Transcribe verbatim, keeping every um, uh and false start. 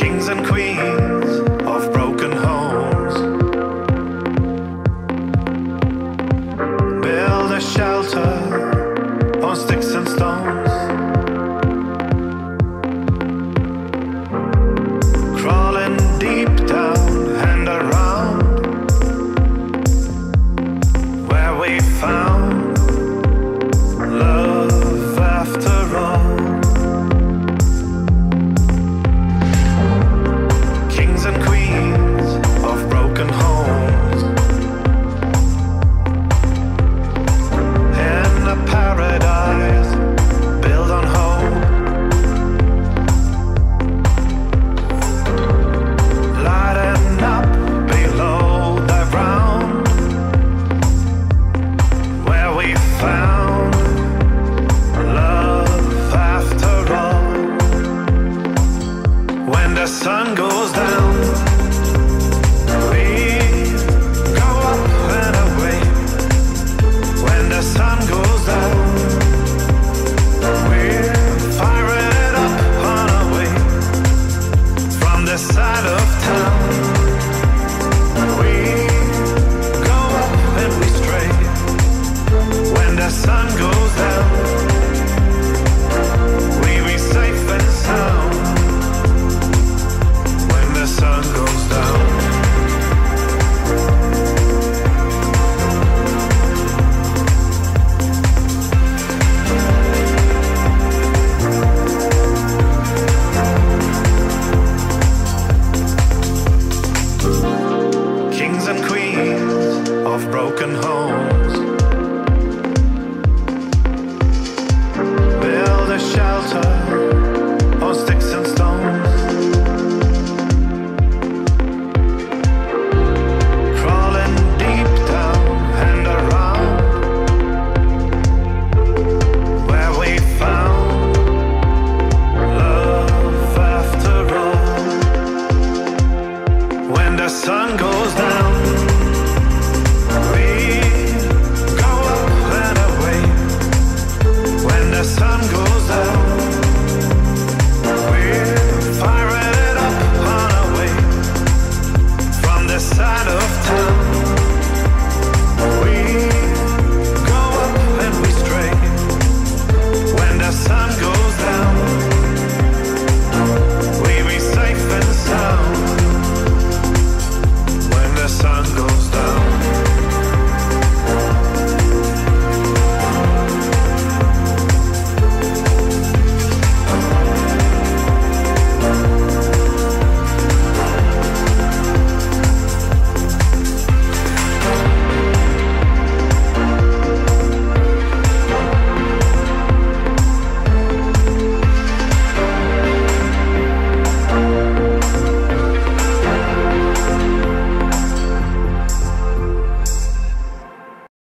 Kings and queens of broken homes, build a shelter on sticks and stones, crawling deep down and around where we found love after all. Kings and queens of broken homes, in a paradise built on hope, lighting up below the ground where we found love after all. When the sun goes down, we go up and away. When the sun goes down, we're firing it up on our way. From the side of town, we go up and we stray. When the sun goes down, we be safe and sound. When the sun goes down, kings and queens of broken homes, build a shelter on sticks and stones, crawling deep down and around where we found love after all. When the sun goes